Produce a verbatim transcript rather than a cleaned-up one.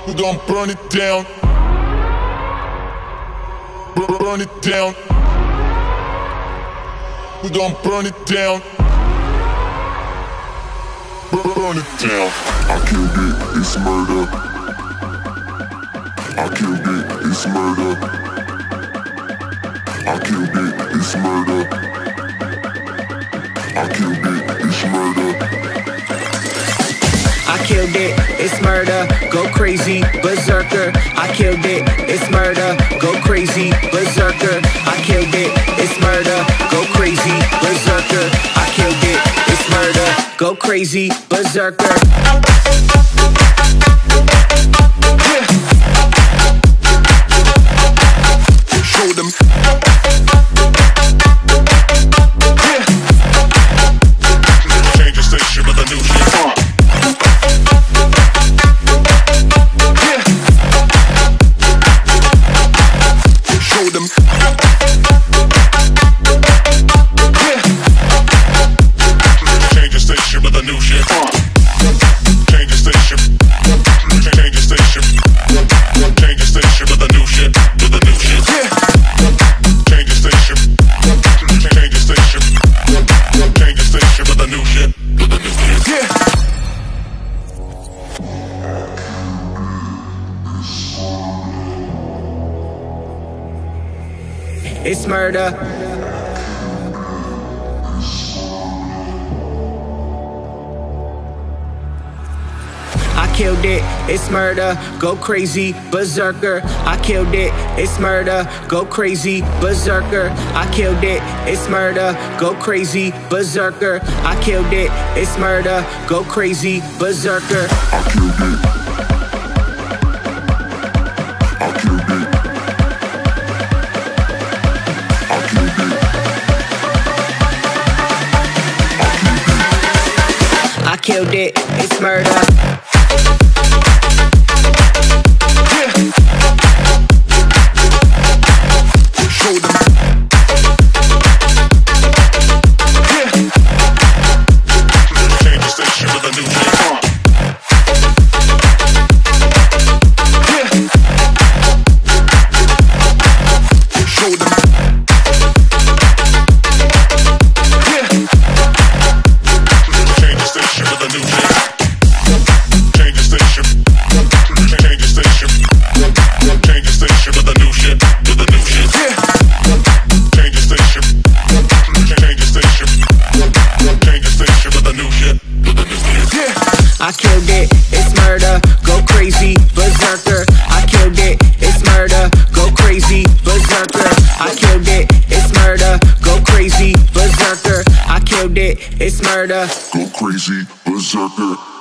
We gon' burn it down. Burn, burn it down. We gon' burn it down. Burn, burn it down. I killed it, it's murder. I killed it, it's murder. I killed it, it's murder. I killed it, it's murder. I killed it, it's murder, go crazy, berserker. I killed it, it's murder, go crazy, berserker. I killed it, it's murder, go crazy, berserker. I killed it, it's murder, go crazy, berserker. Show them. Change the station with a new shit. Uh. Show them. Change the station with a new shit. Uh. Change the station. Change the station. Change the station with a new shit. With a new shit. Change the station. Change the station. Change the station with a new shit. With a new shit. Yeah. It's murder. I killed it, it's murder, go crazy, berserker. I killed it, it's murder, go crazy, berserker. I killed it, it's murder, go crazy, berserker. I killed it, it's murder, go crazy, berserker. I killed it. I killed it. I killed it. I killed it, it's murder. Show them. Change the station with a new shit. Uh. Show them. Change the station with a new shit. Change the station. Change the station. Change the station with a new shit. With a new shit. Change the station. Change the station. Change the station with a new shit. With a new shit. I killed it, it's murder, go crazy, berserker. I killed it, it's murder, go crazy, berserker. I killed it, it's murder, go crazy, berserker. I killed it, it's murder. Go crazy, berserker.